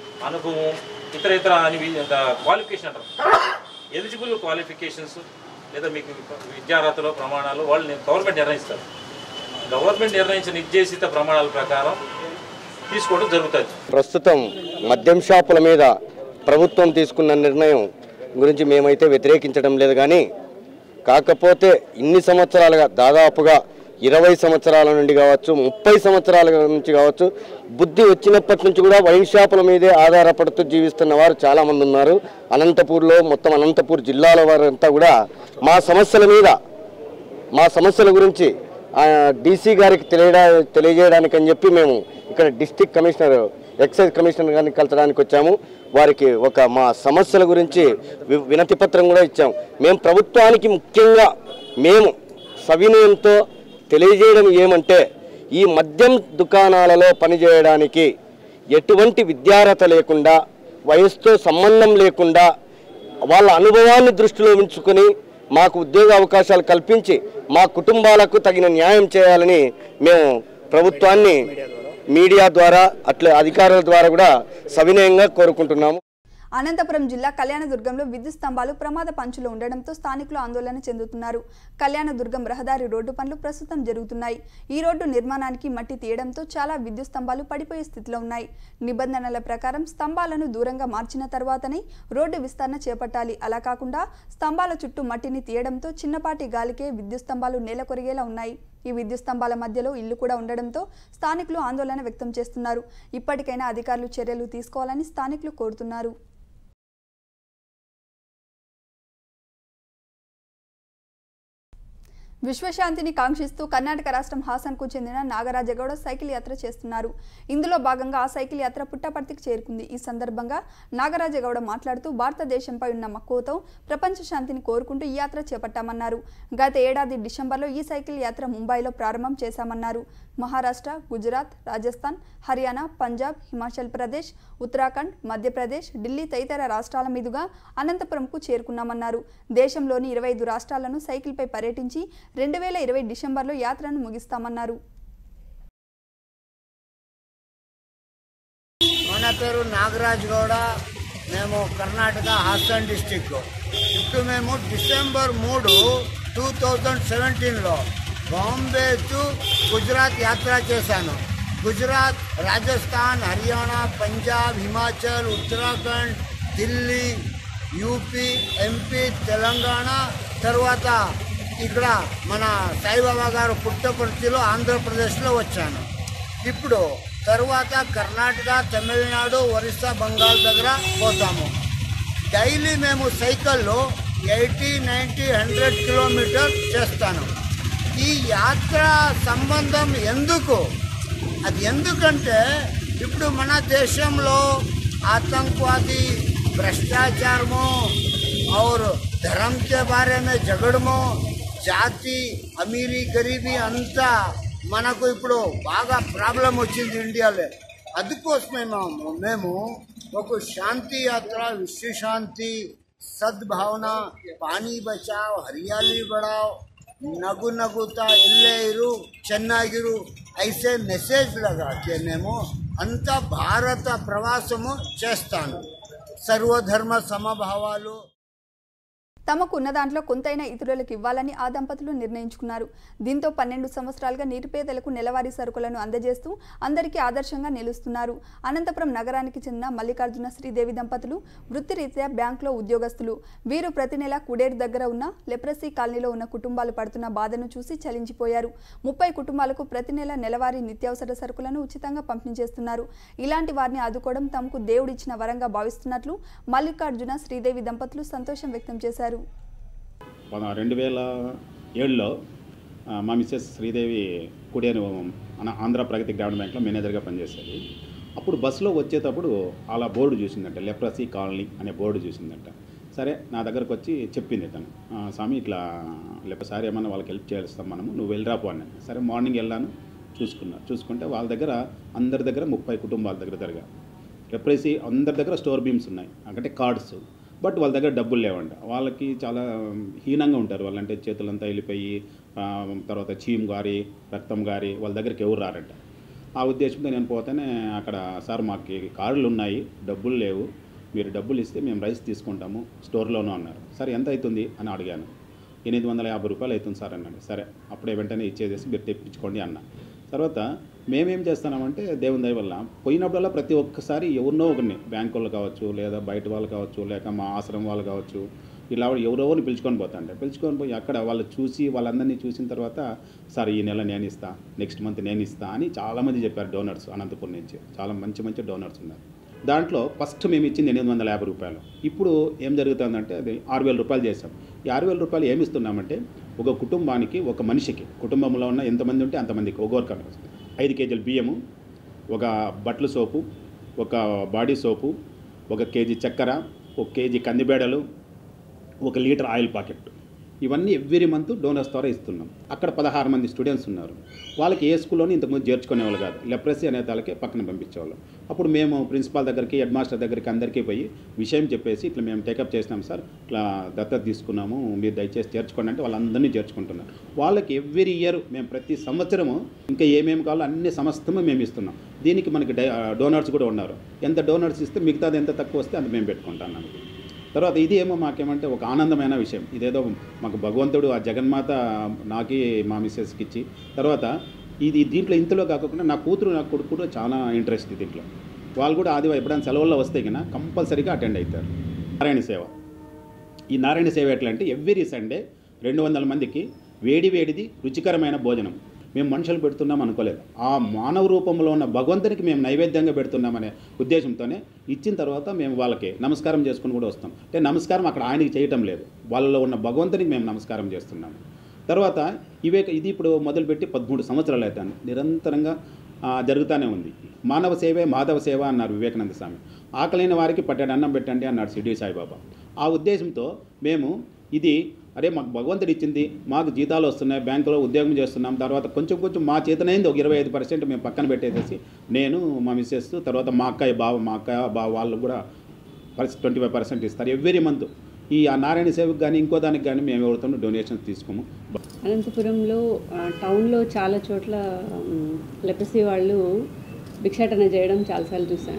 అనుభవం, ఇతర ఇతర క్వాలిఫికేషన్ అంటారు, ఎలిజిబుల్ క్వాలిఫికేషన్స్ లేదా మీకు విద్యార్హతలో ప్రమాణాలు వాళ్ళు గవర్నమెంట్ నిర్ణయిస్తారు. గవర్నమెంట్ నిర్ణయించిన నిర్దేశిత ప్రమాణాల ప్రకారం తీసుకోవడం జరుగుతుంది. ప్రస్తుతం మద్యం షాపుల మీద ప్రభుత్వం తీసుకున్న నిర్ణయం గురించి మేమైతే వ్యతిరేకించడం లేదు, కానీ కాకపోతే ఇన్ని సంవత్సరాలుగా దాదాపుగా ఇరవై సంవత్సరాల నుండి కావచ్చు, ముప్పై సంవత్సరాల నుంచి కావచ్చు, బుద్ధి వచ్చినప్పటి నుంచి కూడా వైన్ షాపుల మీదే ఆధారపడుతూ జీవిస్తున్న వారు చాలామంది ఉన్నారు. అనంతపూర్లో మొత్తం అనంతపూర్ జిల్లాల వారంతా కూడా మా సమస్యల మీద మా సమస్యల గురించి డీసీ గారికి తెలియడా తెలియజేయడానికి అని చెప్పి మేము ఇక్కడ డిస్ట్రిక్ట్ కమిషనర్ ఎక్సైజ్ కమిషనర్ గారిని కలచడానికి వచ్చాము. వారికి ఒక మా సమస్యల గురించి వినతి పత్రం కూడా ఇచ్చాము. మేము ప్రభుత్వానికి ముఖ్యంగా మేము సవినయంతో తెలియజేయడం ఏమంటే, ఈ మద్యం దుకాణాలలో పనిచేయడానికి ఎటువంటి విద్యార్హత లేకుండా, వయసుతో సంబంధం లేకుండా వాళ్ళ అనుభవాన్ని దృష్టిలో ఉంచుకొని మాకు ఉద్యోగ అవకాశాలు కల్పించి మా కుటుంబాలకు తగిన న్యాయం చేయాలని మేము ప్రభుత్వాన్ని మీడియా ద్వారా అట్లా అధికారుల ద్వారా కూడా సవినయంగా కోరుకుంటున్నాము. అనంతపురం జిల్లా కళ్యాణదుర్గంలో విద్యుత్ స్తంభాలు ప్రమాద పంచులో ఉండడంతో స్థానికులు ఆందోళన చెందుతున్నారు. కళ్యాణదుర్గం రహదారి రోడ్డు పనులు ప్రస్తుతం జరుగుతున్నాయి. ఈ రోడ్డు నిర్మాణానికి మట్టి తీయడంతో చాలా విద్యుత్ స్తంభాలు పడిపోయే స్థితిలో ఉన్నాయి. నిబంధనల ప్రకారం స్తంభాలను దూరంగా మార్చిన తర్వాతనే రోడ్డు విస్తరణ చేపట్టాలి. అలా కాకుండా స్తంభాల చుట్టూ మట్టిని తీయడంతో చిన్నపాటి గాలికే విద్యుత్ స్తంభాలు నేలకొరిగేలా ఉన్నాయి. ఈ విద్యుత్ స్తంభాల మధ్యలో ఇల్లు కూడా ఉండడంతో స్థానికులు ఆందోళన వ్యక్తం చేస్తున్నారు. ఇప్పటికైనా అధికారులు చర్యలు తీసుకోవాలని స్థానికులు కోరుతున్నారు. విశ్వశాంతిని కాంక్షిస్తూ కర్ణాటక రాష్ట్రం హాసన్కు చెందిన నాగరాజగౌడ సైకిల్ యాత్ర చేస్తున్నారు. ఇందులో భాగంగా ఆ సైకిల్ యాత్ర పుట్టపర్తికి చేరుకుంది. ఈ సందర్భంగా నాగరాజగౌడ మాట్లాడుతూ భారతదేశంపై ఉన్న మక్కువతో ప్రపంచ శాంతిని కోరుకుంటూ ఈ యాత్ర చేపట్టామన్నారు. గత ఏడాది డిసెంబర్లో ఈ సైకిల్ యాత్ర ముంబైలో ప్రారంభం చేశామన్నారు. మహారాష్ట్ర, గుజరాత్, రాజస్థాన్, హర్యానా, పంజాబ్, హిమాచల్ ప్రదేశ్, ఉత్తరాఖండ్, మధ్యప్రదేశ్, ఢిల్లీ తదితర రాష్ట్రాల మీదుగా అనంతపురంకు చేరుకున్నామన్నారు. దేశంలోని ఇరవై ఐదు రాష్ట్రాలను సైకిల్పై పర్యటించి రెండు వేల ఇరవై డిసెంబర్లో యాత్రను ముగిస్తామన్నారు. మన పేరు నాగరాజ్ గౌడ. మేము కర్ణాటక హాసన్ డిస్టిక్. ఇప్పుడు మేము డిసెంబర్ మూడు టూ థౌజండ్ సెవెంటీన్లో బాంబే టు గుజరాత్ యాత్ర చేశాను. గుజరాత్, రాజస్థాన్, హర్యానా, పంజాబ్, హిమాచల్, ఉత్తరాఖండ్, ఢిల్లీ, యూపీ, ఎంపీ, తెలంగాణ, తర్వాత ఇక్కడ మన సాయిబాబా గారు పుట్టపర్తిలో ఆంధ్రప్రదేశ్లో వచ్చాను. ఇప్పుడు తర్వాత కర్ణాటక, తమిళనాడు, ఒరిస్సా, బంగాల్ దగ్గర పోతాము. డైలీ మేము సైకిల్లో ఎయిటీ నైంటీ హండ్రెడ్ కిలోమీటర్ చేస్తాను. ఈ యాత్ర సంబంధం ఎందుకు? అది ఎందుకంటే ఇప్పుడు మన దేశంలో ఆతంకవాदी భ్రష్టాచారము और धर्म के बारे में झगड़मो, జాతి అమీరీ గరీబీ అంతా మనకు ఇప్పుడు బాగా ప్రాబ్లం వచ్చింది ఇండియాలో. అందుకోసమే మేము మేము ఒక శాంతి యాత్ర, విశ్వశాంతి, సద్భావన, పానీ బచావ్, హరియాली बढ़ाओ, నగు నగుతా ఎల్లేరు చెన్నాగిరు ఐసే మెసేజ్ లగా के మేము అంత భారత ప్రవాసము చేస్తాను. సర్వధర్మ సమభావాలు తమకు ఉన్న దాంట్లో కొంతైనా ఇతరులకు ఇవ్వాలని ఆ దంపతులు నిర్ణయించుకున్నారు. దీంతో పన్నెండు సంవత్సరాలుగా నిరుపేదలకు నెలవారీ సరుకులను అందజేస్తూ అందరికీ ఆదర్శంగా నిలుస్తున్నారు. అనంతపురం నగరానికి చెందిన మల్లికార్జున శ్రీదేవి దంపతులు వృత్తిరీత్యా బ్యాంకులో ఉద్యోగస్తులు. వీరు ప్రతి నెల కుడేరు దగ్గర ఉన్న లెప్రసీ కాలనీలో ఉన్న కుటుంబాలు పడుతున్న బాధను చూసి చలించిపోయారు. ముప్పై కుటుంబాలకు ప్రతి నెల నెలవారీ నిత్యావసర సరుకులను ఉచితంగా పంపిణీ చేస్తున్నారు. ఇలాంటి వారిని ఆదుకోవడం తమకు దేవుడిచ్చిన వరంగా భావిస్తున్నట్లు మల్లికార్జున శ్రీదేవి దంపతులు సంతోషం వ్యక్తం చేశారు. రెండు వేల ఏడులో మా మిస్సెస్ శ్రీదేవి కుడేరు ఆంధ్ర ప్రగతి గ్రామీణ బ్యాంక్లో మేనేజర్గా పనిచేసేది. అప్పుడు బస్సులో వచ్చేటప్పుడు అలా బోర్డు చూసిందంట, లెప్రసీ కాలనీ అనే బోర్డు చూసిందంట. సరే నా దగ్గరకు వచ్చి చెప్పింది తను, స్వామి ఇట్లా లేపసారి ఏమన్నా వాళ్ళకి హెల్ప్ చేస్తాం మనము, నువ్వు వెళ్ళరాపో అన్నాను. సరే మార్నింగ్ వెళ్ళాను, చూసుకున్నా. చూసుకుంటే వాళ్ళ దగ్గర అందరి దగ్గర ముప్పై కుటుంబాల దగ్గర దగ్గర లెప్రసీ అందరి దగ్గర స్టోర్ బీమ్స్ ఉన్నాయి, అంటే కార్డ్స్. బట్ వాళ్ళ దగ్గర డబ్బులు లేవంట. వాళ్ళకి చాలా హీనంగా ఉంటారు వాళ్ళంటే, చేతులంతా వెళ్ళిపోయి తర్వాత చీము గారి రక్తం గారి వాళ్ళ దగ్గరికి ఎవరు రారంట. ఆ ఉద్దేశంతో నేను పోతేనే అక్కడ, సార్ మాకు కార్డులు ఉన్నాయి, డబ్బులు లేవు, మీరు డబ్బులు ఇస్తే మేము రైస్ తీసుకుంటాము స్టోర్లోనూ అన్నారు. సరే ఎంత అవుతుంది అని అడిగాను. ఎనిమిది వందల యాభై రూపాయలు అవుతుంది సార్ అన్నాడు. సరే అప్పుడే వెంటనే ఇచ్చేసేసి మీరు తెప్పించుకోండి అన్న. తర్వాత మేమేం చేస్తున్నామంటే దేవుని దయ వల్ల పోయినప్పుడల్లా ప్రతి ఒక్కసారి ఎవరినో ఒకరిని బ్యాంకు వాళ్ళు కావచ్చు, లేదా బయట వాళ్ళు కావచ్చు, లేక మా ఆశ్రమం వాళ్ళు కావచ్చు, ఇలా ఎవరెవరిని పిలుచుకొని పోతాంటే పిలుచుకొని పోయి అక్కడ వాళ్ళు చూసి వాళ్ళందరినీ చూసిన తర్వాత సార్ ఈ నెల నేను ఇస్తా, నెక్స్ట్ మంత్ నేను ఇస్తా అని చాలామంది చెప్పారు డోనర్స్. అనంతపురం నుంచి చాలా మంచి మంచి డోనర్స్ ఉన్నారు. దాంట్లో ఫస్ట్ మేము ఇచ్చింది ఎనిమిది వందల యాభై రూపాయలు. ఇప్పుడు ఏం జరుగుతుందంటే అది ఆరు వేల రూపాయలు చేసాం. ఈ ఆరు వేల రూపాయలు ఏమి ఇస్తున్నామంటే ఒక కుటుంబానికి, ఒక మనిషికి, కుటుంబంలో ఉన్న ఎంతమంది ఉంటే అంతమందికి ఒక్కొక్కరికి ఐదు కేజీల బియ్యము, ఒక బట్టల సోపు, ఒక బాడీ సోపు, ఒక కేజీ చక్కెర, ఒక కేజీ కందిబేడలు, ఒక లీటర్ ఆయిల్ ప్యాకెట్, ఇవన్నీ ఎవ్రీ మంత్ డోనర్స్ ద్వారా ఇస్తున్నాం. అక్కడ పదహారు మంది స్టూడెంట్స్ ఉన్నారు. వాళ్ళకి ఏ స్కూల్లోని ఇంతకుముందు చేర్చుకునేవాళ్ళు కాదు, లెప్రసీ అనే వాళ్ళకి పక్కన పంపించేవాళ్ళం. అప్పుడు మేము ప్రిన్సిపాల్ దగ్గరికి, హెడ్ మాస్టర్ దగ్గరికి అందరికీ పోయి విషయం చెప్పేసి ఇట్లా మేము టేకప్ చేసినాం సార్, ఇట్లా దత్తత తీసుకున్నాము, మీరు దయచేసి చేర్చుకోండి అంటే వాళ్ళందరినీ చేర్చుకుంటున్నారు. వాళ్ళకి ఎవ్రీ ఇయర్ మేము ప్రతి సంవత్సరము ఇంకా ఏమేమి కావాలో అన్ని సమస్తము మేము ఇస్తున్నాం. దీనికి మనకి డోనర్స్ కూడా ఉన్నారు. ఎంత డోనర్స్ ఇస్తే మిగతాది ఎంత తక్కువ వస్తే అంత మేము పెట్టుకుంటాం. తర్వాత ఇది ఏమో మాకేమంటే ఒక ఆనందమైన విషయం. ఇదేదో మాకు భగవంతుడు ఆ జగన్మాత నాకి మా మిస్సెస్కి ఇచ్చి, తర్వాత ఇది దీంట్లో ఇంతలో కాకుండా నా కూతురు నా కొడుకు కూడా చాలా ఇంట్రెస్ట్ దీంట్లో. వాళ్ళు కూడా ఆదివారం ఎప్పుడైనా సెలవుల్లో వస్తే కన్నా కంపల్సరీగా అటెండ్ అవుతారు. నారాయణ సేవ, ఈ నారాయణ సేవ ఎట్లా అంటే ఎవ్రీ సండే రెండు వందల మందికి వేడి వేడిది రుచికరమైన భోజనం మేము మనుషులు పెడుతున్నాం అనుకోలేదు. ఆ మానవ రూపంలో ఉన్న భగవంతునికి మేము నైవేద్యంగా పెడుతున్నామనే ఉద్దేశంతోనే ఇచ్చిన తర్వాత మేము వాళ్ళకి నమస్కారం చేసుకుని కూడా వస్తాం. అంటే నమస్కారం అక్కడ ఆయనకి చేయటం లేదు, వాళ్ళలో ఉన్న భగవంతునికి మేము నమస్కారం చేస్తున్నాము. తర్వాత ఇవే ఇది ఇప్పుడు మొదలుపెట్టి పదమూడు సంవత్సరాలు అవుతాను, నిరంతరంగా జరుగుతూనే ఉంది. మానవ సేవే మాధవ సేవ అన్నారు వివేకానంద స్వామి. ఆకలైన వారికి పట్టెడు అన్నం పెట్టండి అన్నాడు షిరిడి సాయిబాబా. ఆ ఉద్దేశంతో మేము ఇది అరే మాకు భగవంతుడు ఇచ్చింది, మాకు జీతాలు వస్తున్నాయి, బ్యాంకులో ఉద్యోగం చేస్తున్నాం, తర్వాత కొంచెం కొంచెం మా చేతనైంది ఒక ఇరవై ఐదు పర్సెంట్ మేము పక్కన పెట్టేసేసి నేను మా మిస్సెస్, తర్వాత మా అక్కయ్య బావ మా అక్కయ్య బావ వాళ్ళు కూడా పర్సెంట్ ట్వంటీ ఫైవ్ పర్సెంట్ ఇస్తారు ఎవ్రీ మంత్. ఈ ఆ నారాయణ సేవకు కానీ ఇంకో దానికి కానీ మేము ఎవరితోనూ డొనేషన్స్ తీసుకోము. అనంతపురంలో టౌన్లో చాలా చోట్ల లెప్రసీ వాళ్ళు భిక్షాటన చేయడం చాలాసార్లు చూశాను.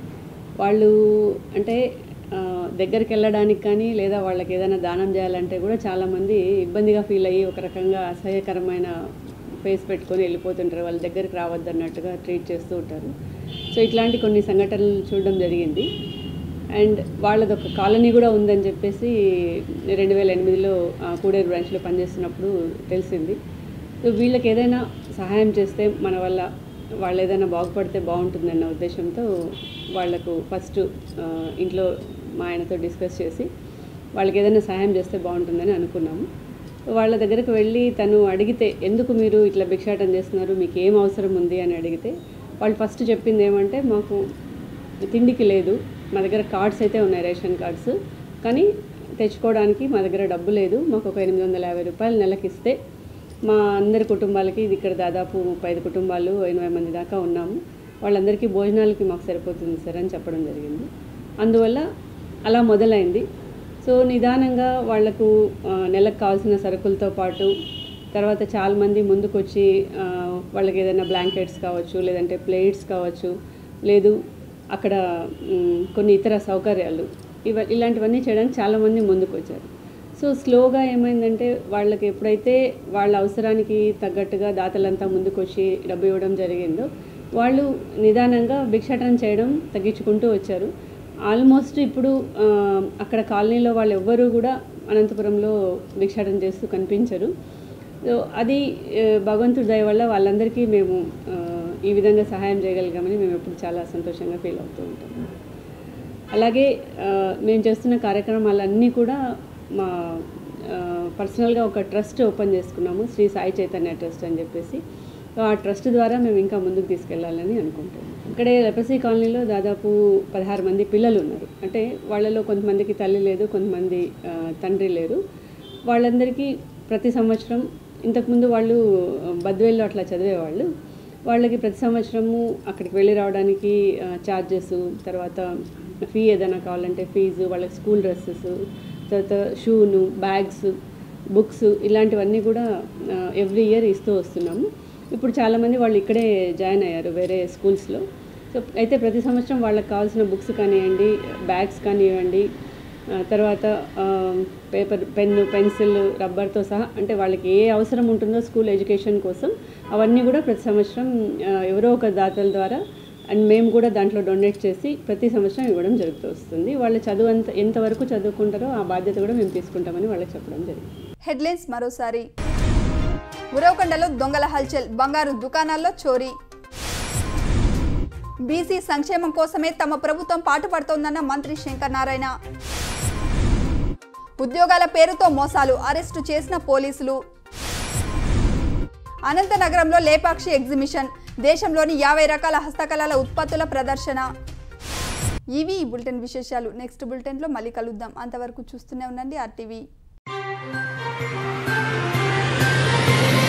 వాళ్ళు అంటే దగ్గరికి వెళ్ళడానికి కానీ లేదా వాళ్ళకి ఏదైనా దానం చేయాలంటే కూడా చాలామంది ఇబ్బందిగా ఫీల్ అయ్యి ఒక రకంగా అసహ్యకరమైన ఫేస్ పెట్టుకొని వెళ్ళిపోతుంటారు, వాళ్ళ దగ్గరికి రావద్దు అన్నట్టుగా ట్రీట్ చేస్తూ ఉంటారు. సో ఇట్లాంటి కొన్ని సంఘటనలు చూడడం జరిగింది. అండ్ వాళ్ళది ఒక కాలనీ కూడా ఉందని చెప్పేసి రెండు వేల ఎనిమిదిలో కూడేరు బ్రాంచ్లో పనిచేస్తున్నప్పుడు తెలిసింది. సో వీళ్ళకి ఏదైనా సహాయం చేస్తే మన వల్ల వాళ్ళు ఏదైనా బాగుపడితే బాగుంటుందన్న ఉద్దేశంతో వాళ్లకు ఫస్ట్ ఇంట్లో మా ఆయనతో డిస్కస్ చేసి వాళ్ళకి ఏదైనా సహాయం చేస్తే బాగుంటుందని అనుకున్నాము. వాళ్ళ దగ్గరకు వెళ్ళి తను అడిగితే ఎందుకు మీరు ఇట్లా భిక్షాటన చేస్తున్నారు, మీకు ఏం అవసరం ఉంది అని అడిగితే వాళ్ళు ఫస్ట్ చెప్పింది ఏమంటే మాకు తిండికి లేదు, మా దగ్గర కార్డ్స్ అయితే ఉన్నాయి, రేషన్ కార్డ్స్, కానీ తెచ్చుకోవడానికి మా దగ్గర డబ్బు లేదు, మాకు ఒక ఎనిమిది వందల యాభై రూపాయలు నెలకి ఇస్తే మా అందరి కుటుంబాలకి, ఇది ఇక్కడ దాదాపు ముప్పై ఐదు కుటుంబాలు ఎనభై మంది దాకా ఉన్నాము, వాళ్ళందరికీ భోజనాలకి మాకు సరిపోతుంది సార్ అని చెప్పడం జరిగింది. అందువల్ల అలా మొదలైంది. సో నిదానంగా వాళ్లకు నెలకు కావాల్సిన సరుకులతో పాటు తర్వాత చాలామంది ముందుకు వచ్చి వాళ్ళకి ఏదైనా బ్లాంకెట్స్ కావచ్చు, లేదంటే ప్లేట్స్ కావచ్చు, లేదు అక్కడ కొన్ని ఇతర సౌకర్యాలు ఇవ ఇలాంటివన్నీ చేయడానికి చాలామంది ముందుకు వచ్చారు. సో స్లోగా ఏమైందంటే వాళ్ళకి ఎప్పుడైతే వాళ్ళ అవసరానికి తగ్గట్టుగా దాతలంతా ముందుకు వచ్చి డబ్బు ఇవ్వడం జరిగిందో వాళ్ళు నిదానంగా భిక్షాటన చేయడం తగ్గించుకుంటూ వచ్చారు. ఆల్మోస్ట్ ఇప్పుడు అక్కడ కాలనీలో వాళ్ళు ఎవ్వరూ కూడా అనంతపురంలో భిక్షాటన చేస్తూ కనిపించరు. సో అది భగవంతుడి దయ వల్ల వాళ్ళందరికీ మేము ఈ విధంగా సహాయం చేయగలిగామని మేము ఎప్పుడు చాలా సంతోషంగా ఫీల్ అవుతూ ఉంటాం. అలాగే మేము చేస్తున్న కార్యక్రమాలన్నీ కూడా మా పర్సనల్గా ఒక ట్రస్ట్ ఓపెన్ చేసుకున్నాము, శ్రీ సాయి చైతన్య ట్రస్ట్ అని చెప్పేసి. ఆ ట్రస్ట్ ద్వారా మేము ఇంకా ముందుకు తీసుకెళ్లాలని అనుకుంటున్నాం. ఇక్కడే లెప్రసీ కాలనీలో దాదాపు పదహారు మంది పిల్లలు ఉన్నారు. అంటే వాళ్ళలో కొంతమందికి తల్లి లేదు, కొంతమంది తండ్రి లేరు. వాళ్ళందరికీ ప్రతి సంవత్సరం ఇంతకుముందు వాళ్ళు బద్వేల్లో అట్లా చదివేవాళ్ళు, వాళ్ళకి ప్రతి సంవత్సరము అక్కడికి వెళ్ళి రావడానికి ఛార్జెస్, తర్వాత ఫీ ఏదైనా కావాలంటే ఫీజు, వాళ్ళకి స్కూల్ డ్రెస్సెస్, తర్వాత షూను, బ్యాగ్స్, బుక్స్ ఇలాంటివన్నీ కూడా ఎవ్రీ ఇయర్ ఇస్తూ వస్తున్నాము. ఇప్పుడు చాలామంది వాళ్ళు ఇక్కడే జాయిన్ అయ్యారు వేరే స్కూల్స్లో. సో అయితే ప్రతి సంవత్సరం వాళ్ళకి కావాల్సిన బుక్స్ కానివ్వండి, బ్యాగ్స్ కానివ్వండి, తర్వాత పేపర్ పెన్ను పెన్సిల్ రబ్బర్తో సహా అంటే వాళ్ళకి ఏ అవసరం ఉంటుందో స్కూల్ ఎడ్యుకేషన్ కోసం అవన్నీ కూడా ప్రతి సంవత్సరం ఎవరో ఒక దాతల ద్వారా అండ్ మేము కూడా దాంట్లో డొనేట్ చేసి ప్రతి సంవత్సరం ఇవ్వడం జరుగుతూ వస్తుంది. వాళ్ళ చదువు అంత ఎంతవరకు చదువుకుంటారో ఆ బాధ్యత కూడా మేము తీసుకుంటామని వాళ్ళకి చెప్పడం జరిగింది. హెడ్లైన్స్ మరోసారి. ఉరవకొండలో దొంగల హల్చల్, బంగారు దుకాణాల్లో చోరీ. బీసీ సంక్షేమం కోసమే తమ ప్రభుత్వం పాటుపడుతోందన్న మంత్రి శంకర్ నారాయణ. ఉద్యోగాల పేరుతో మోసాలు, అరెస్టు చేసిన పోలీసులు. అనంతనగరంలో లేపాక్షి ఎగ్జిబిషన్, దేశంలోని యాభై రకాల హస్తకళల ఉత్పత్తుల ప్రదర్శన. ఇవి ఈ బులెటిన్ విశేషాలు. నెక్స్ట్ బులెటిన్లో మళ్ళీ కలుద్దాం. అంతవరకు చూస్తూనే ఉండండి ఆర్టీవీ.